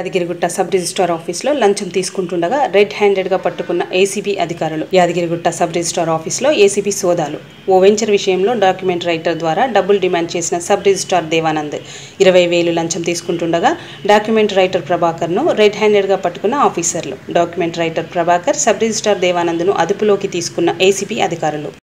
Yadagirigutta sub registrar ఆఫీస్లో లంచం తీసుకుంటుండగా red హ్యాండెడ్గా పట్టుకున్న ఏసీబీ అధికారులు. యాదగిరిగుట్ట సబ్ రిజిస్ట్రార్ ఆఫీస్లో ఏసీబీ సోదాలు. ఓ వెంచర్ విషయంలో డాక్యుమెంట్ రైటర్ ద్వారా డబ్బులు డిమాండ్ చేసిన సబ్ రిజిస్ట్రార్ దేవానంద్ 20,000 లంచం తీసుకుంటుండగా డాక్యుమెంట్ రైటర్ ప్రభాకర్ను రెడ్ హ్యాండెడ్గా పట్టుకున్న ఆఫీసర్లు. Document writer Prabhakar, sub registrar దేవానంద్ను అదుపులోకి తీసుకున్న ఏసీబీ అధికారులు.